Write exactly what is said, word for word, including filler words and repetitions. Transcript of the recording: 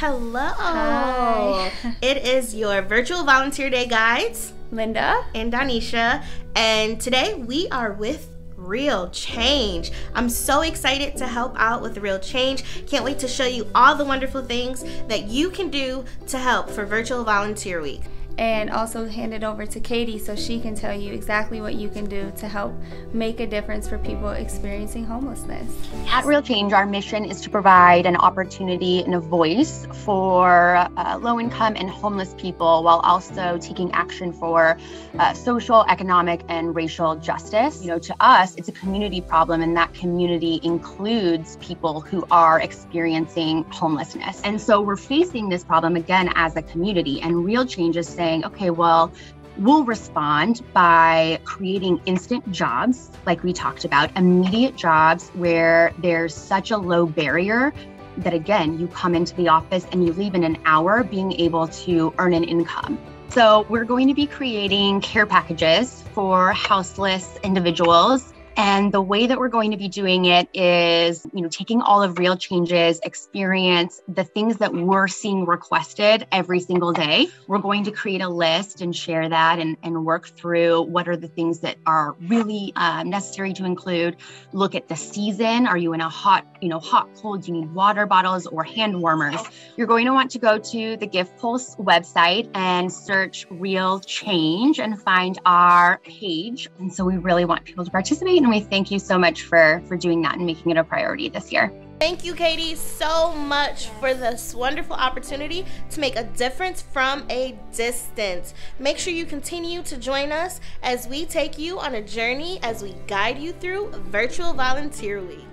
Hello. Hi. It is your virtual volunteer day guides, Linda and Danisha, and today we are with Real Change. I'm so excited to help out with Real Change. Can't wait to show you all the wonderful things that you can do to help for Virtual Volunteer Week. and also hand it over to Katie so she can tell you exactly what you can do to help make a difference for people experiencing homelessness. At Real Change, our mission is to provide an opportunity and a voice for uh, low-income and homeless people while also taking action for uh, social, economic, and racial justice. You know, to us, it's a community problem, and that community includes people who are experiencing homelessness. And so we're facing this problem again as a community, and Real Change is saying, okay, well, we'll respond by creating instant jobs, like we talked about, immediate jobs where there's such a low barrier that, again, you come into the office and you leave in an hour being able to earn an income. So we're going to be creating care packages for houseless individuals. And the way that we're going to be doing it is, you know, taking all of Real Change's experience, the things that we're seeing requested every single day. We're going to create a list and share that and, and work through what are the things that are really uh, necessary to include. Look at the season. Are you in a hot, you know, hot, cold? Do you need water bottles or hand warmers? You're going to want to go to the GivePulse website and search Real Change and find our page. And so we really want people to participate. And we thank you so much for, for doing that and making it a priority this year. Thank you, Katie, so much for this wonderful opportunity to make a difference from a distance. Make sure you continue to join us as we take you on a journey as we guide you through Virtual Volunteer Week.